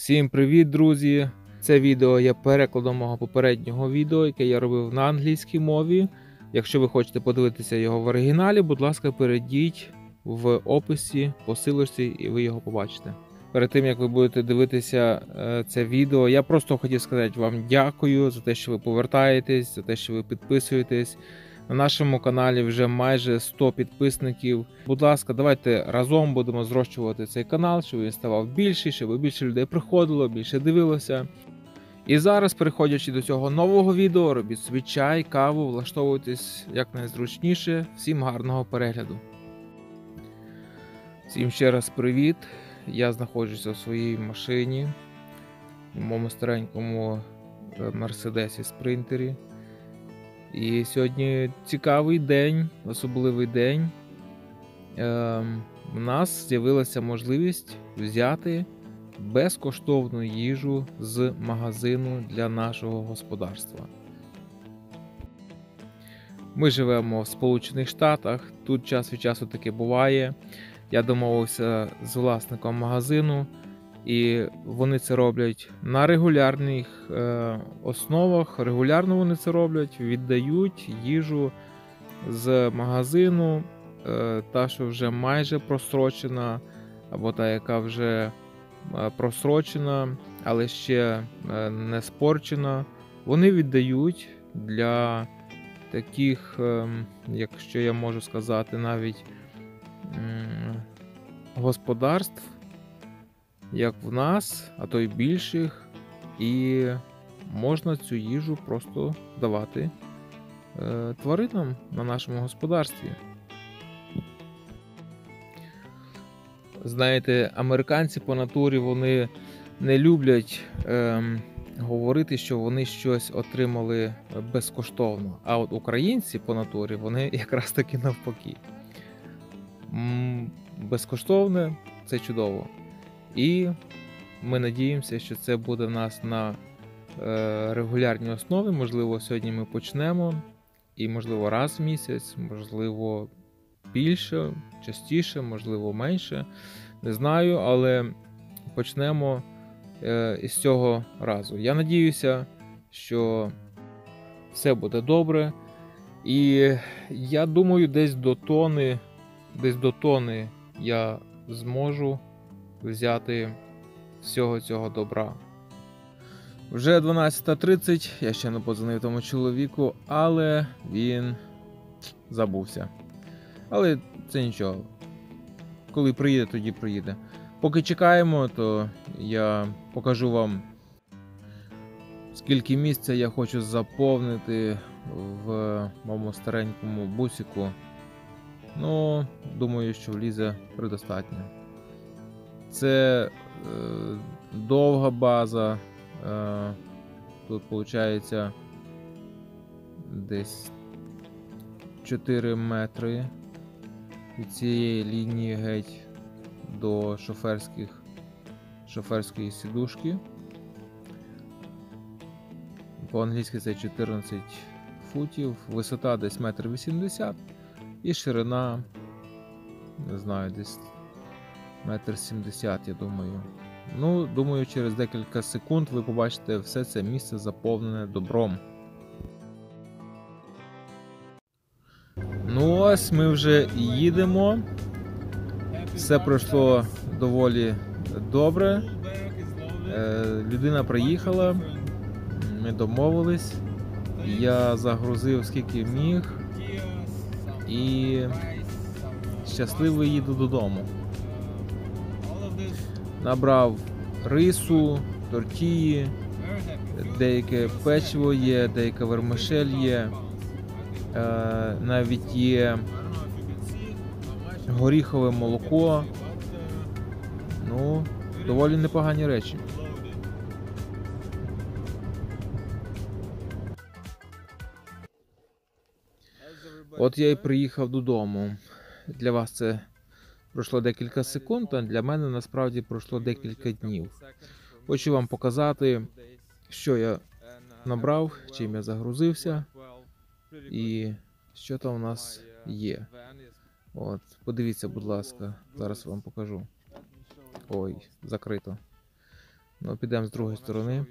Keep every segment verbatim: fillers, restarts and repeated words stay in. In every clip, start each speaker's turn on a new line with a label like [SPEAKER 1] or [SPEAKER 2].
[SPEAKER 1] Всім привіт, друзі! Це відео є перекладом мого попереднього відео, яке я робив на англійській мові. Якщо ви хочете подивитися його в оригіналі, будь ласка, перейдіть в описі по ссылочці і ви його побачите. Перед тим, як ви будете дивитися це відео, я просто хотів сказати вам дякую за те, що ви повертаєтесь, за те, що ви підписуєтесь. На нашому каналі вже майже сто підписників. Будь ласка, давайте разом будемо зрощувати цей канал, щоб він ставав більший, щоб більше людей приходило, більше дивилося. І зараз, переходячи до цього нового відео, робіть собі чай, каву, влаштовуйтесь якнайзручніше. Всім гарного перегляду. Всім ще раз привіт. Я знаходжуся в своїй машині, в моєму старенькому Мерседесі Спринтері. І сьогодні цікавий день, особливий день. Е, у нас з'явилася можливість взяти безкоштовну їжу з магазину для нашого господарства. Ми живемо в Сполучених Штатах, тут час від часу таке буває. Я домовився з власником магазину, і вони це роблять на регулярних е, основах. Регулярно вони це роблять, віддають їжу з магазину, е, та, що вже майже просрочена, або та, яка вже е, просрочена, але ще е, не спорчена. Вони віддають для таких, е, якщо я можу сказати, навіть е, господарств, як в нас, а то й більших, і можна цю їжу просто давати е, тваринам на нашому господарстві. Знаєте, американці по натурі, вони не люблять е, говорити, що вони щось отримали безкоштовно, а от українці по натурі, вони якраз таки навпаки. М, безкоштовне – це чудово. І ми надіємося, що це буде в нас на е, регулярній основі. Можливо, сьогодні ми почнемо, і можливо раз в місяць, можливо більше, частіше, можливо менше. Не знаю, але почнемо е, із цього разу. Я надіюся, що все буде добре. І я думаю, десь до тони, десь до тони я зможу взяти всього цього добра. Вже дванадцята тридцять, я ще не подзвонив тому чоловіку, але він забувся. Але це нічого. Коли приїде, тоді приїде. Поки чекаємо, то я покажу вам, скільки місця я хочу заповнити в моєму старенькому бусику. Ну, думаю, що влізе предостатньо. Це е, довга база, е, тут виходить десь чотири метри від цієї лінії геть до шоферських, шоферської сідушки. По-англійськи це чотирнадцять футів, висота десь метр вісімдесят і ширина, не знаю, десь метр сімдесят, я думаю. Ну, думаю, через декілька секунд ви побачите все це місце заповнене добром. Ну ось, ми вже їдемо. Все пройшло доволі добре. Е, людина приїхала, ми домовились. Я загрузив скільки міг і щасливо їду додому. Набрав рису, тортії, деяке печиво є, деяка вермишель є, е, навіть є горіхове молоко. Ну, доволі непогані речі. От я і приїхав додому. Для вас це пройшло декілька секунд, а для мене насправді пройшло декілька днів. Хочу вам показати, що я набрав, чим я загрузився і що там у нас є. От, подивіться, будь ласка, зараз вам покажу. Ой, закрито. Ну, підемо з другої сторони.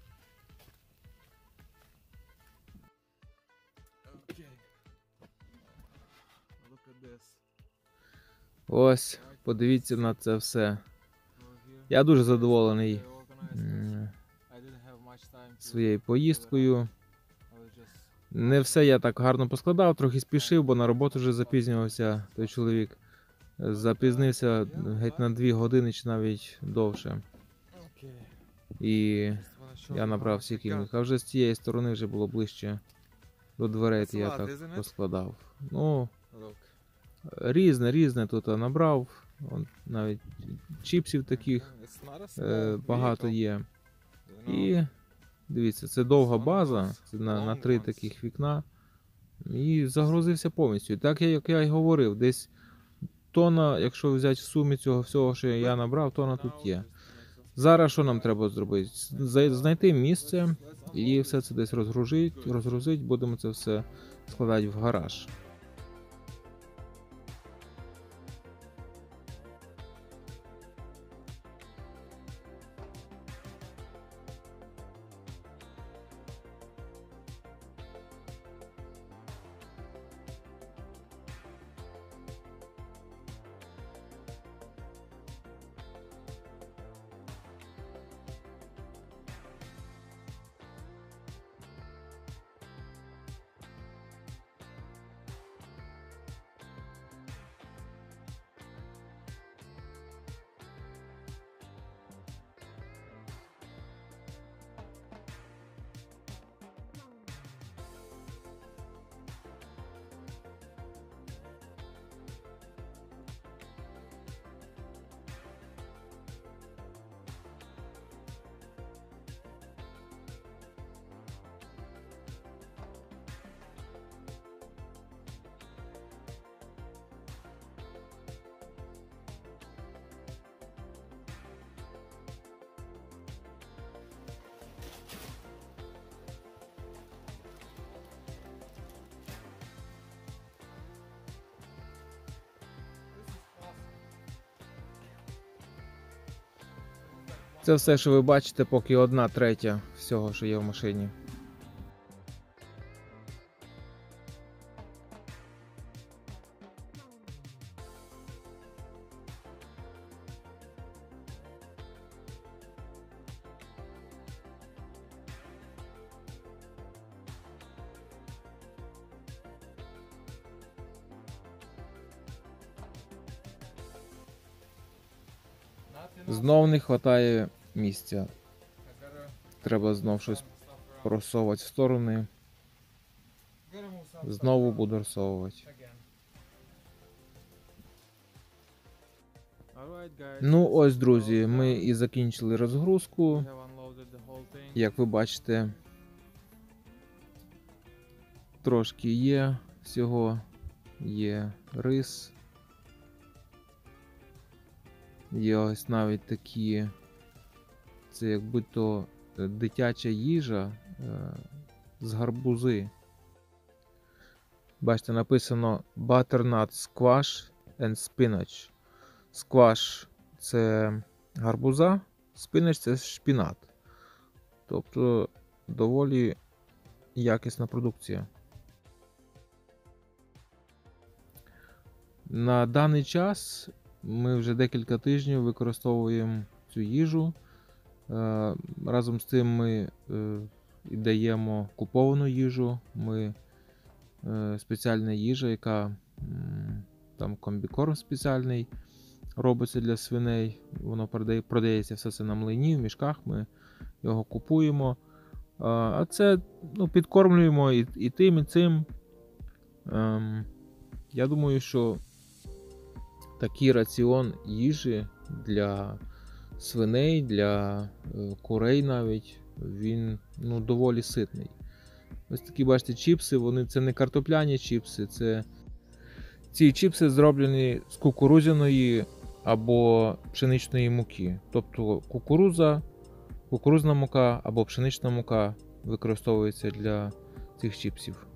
[SPEAKER 1] Ось, подивіться на це все. Я дуже задоволений м, своєю поїздкою. Не все я так гарно поскладав, трохи спішив, бо на роботу вже запізнювався той чоловік. Запізнився геть на дві години чи навіть довше. І я набрав всі кілька. А вже з цієї сторони вже було ближче до дверей, то я так поскладав. Ну, різне, різне тут я набрав. Вон навіть чіпсів таких е, багато є. І дивіться, це довга база, це на, на три таких вікна. І загрузився повністю. І так, як я й говорив, десь тонна, якщо взяти в сумі цього всього, що я набрав, тонна тут є. Зараз що нам треба зробити? Знайти місце і все це десь розгрузити, розгрузити, будемо це все складати в гараж. Це все, що ви бачите, поки одна третя всього, що є в машині. Знов не вистачає місця. Треба знов щось просовувати в сторони. Знову буду розсовувати. Ну ось, друзі, ми і закінчили розгрузку. Як ви бачите, трошки є всього. Є рис. Є ось навіть такі, це якби то дитяча їжа е, з гарбузи. Бачите, написано Butternut Squash and Spinach. Squash – це гарбуза, спінач – це шпінат. Тобто доволі якісна продукція. На даний час ми вже декілька тижнів використовуємо цю їжу. Разом з тим ми і даємо куповану їжу. Ми спеціальна їжа, яка там комбікорм спеціальний робиться для свиней. Воно продається все це на млині, в мішках. Ми його купуємо. А це, ну, підкормлюємо і, і тим, і цим. Я думаю, що такий раціон їжі для свиней, для курей навіть, він, ну, доволі ситний. Ось такі, бачите, чіпси, вони, це не картопляні чіпси, це ці чіпси зроблені з кукурудзяної або пшеничної муки. Тобто кукурудза, кукурудзна мука або пшенична мука використовується для цих чіпсів.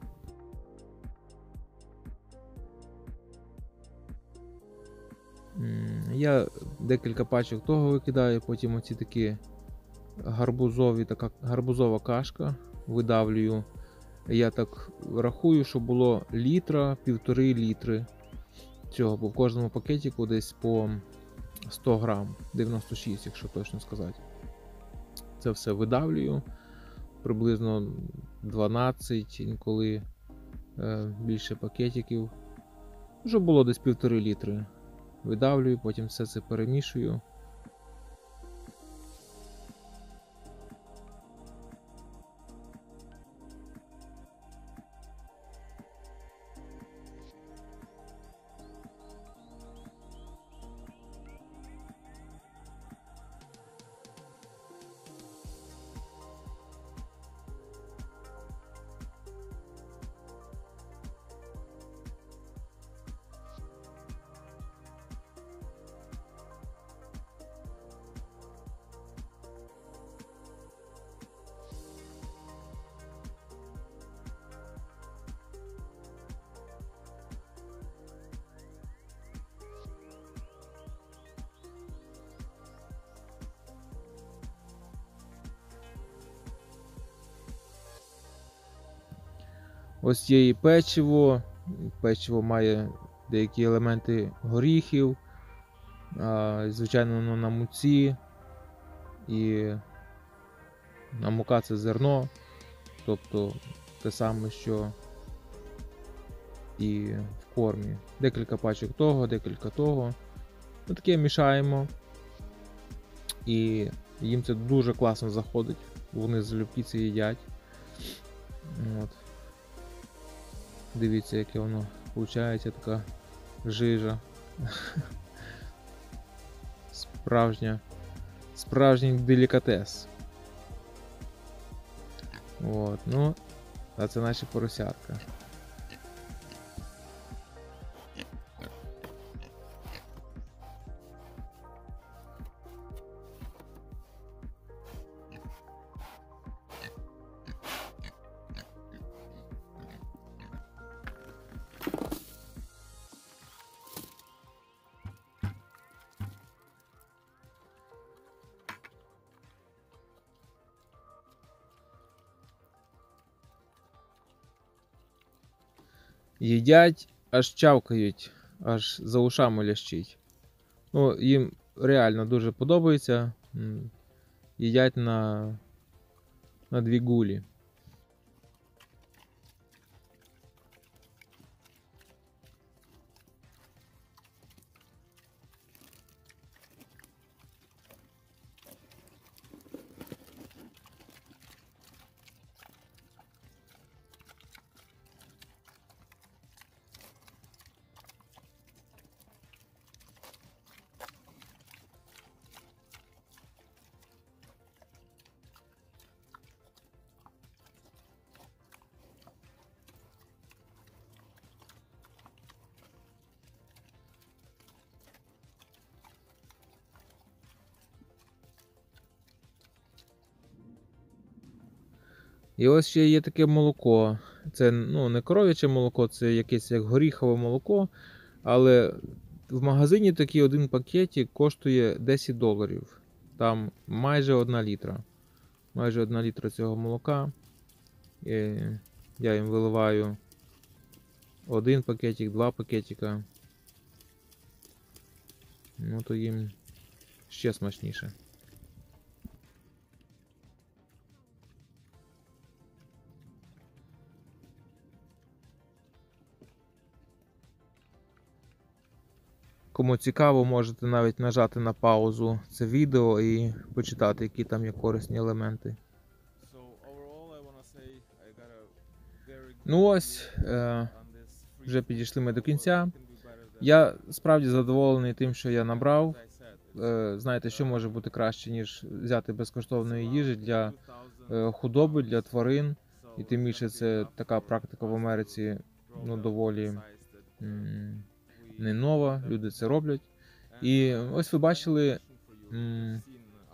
[SPEAKER 1] Я декілька пачок того викидаю, потім оці такі гарбузові, така гарбузова кашка. Видавлюю. Я так рахую, що було літра, півтори літри цього, бо в кожному пакетику десь по сто грам, дев'яносто шість, якщо точно сказати. Це все видавлюю, приблизно дванадцять, інколи е, більше пакетиків. Вже було десь півтори літри. Видавлюю, потім все це перемішую. Ось є і печиво. Печиво має деякі елементи горіхів. Звичайно, воно на муці. І на мука це зерно. Тобто те саме, що і в кормі. Декілька пачок того, декілька того. Ми таке мішаємо. І їм це дуже класно заходить. Вони залюбки це їдять. От. Дивіться, яке воно виходить, така жижа. Справжня, справжній делікатес. От, ну, а це наші поросятка. Їдять, аж чавкають, аж за ушами лящить. Ну, їм реально дуже подобається. Їдять на, на дві гулі. І ось ще є таке молоко. Це, ну, не коров'яче молоко, це якесь як горіхове молоко. Але в магазині такий один пакетик коштує десять доларів. Там майже одна літра. Майже одна літра цього молока. І я їм виливаю один пакетик, два пакетика. Ну, то їм ще смачніше. Кому цікаво, можете навіть нажати на паузу це відео і почитати, які там є корисні елементи. Ну ось, е, вже підійшли ми до кінця. Я справді задоволений тим, що я набрав. Е, знаєте, що може бути краще, ніж взяти безкоштовної їжі для е, худоби, для тварин. І тим більше це така практика в Америці, ну, доволі м, не нова, люди це роблять. І ось ви бачили, м,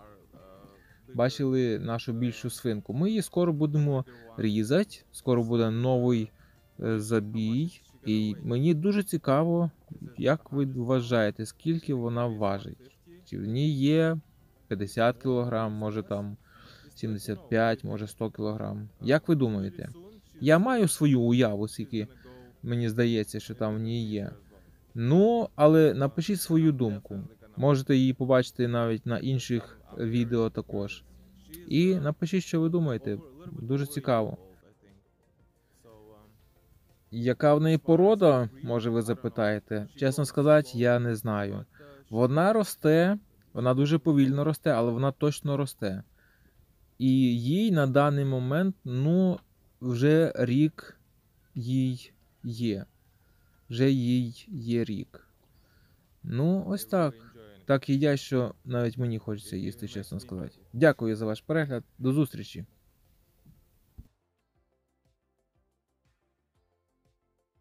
[SPEAKER 1] бачили нашу більшу свинку. Ми її скоро будемо різати, скоро буде новий е, забій. І мені дуже цікаво, як ви вважаєте, скільки вона важить? Чи в ній є п'ятдесят кілограм, може там сімдесят п'ять, може сто кілограм. Як ви думаєте? Я маю свою уяву, скільки мені здається, що там в ній є. Ну, але напишіть свою думку. Можете її побачити навіть на інших відео також. І напишіть, що ви думаєте. Дуже цікаво. Яка в неї порода, може ви запитаєте? Чесно сказати, я не знаю. Вона росте, вона дуже повільно росте, але вона точно росте. І їй на даний момент, ну, вже рік їй є. Вже їй є рік. Ну, ось так. Так їдять, що навіть мені хочеться їсти, чесно сказати. Дякую за ваш перегляд. До зустрічі.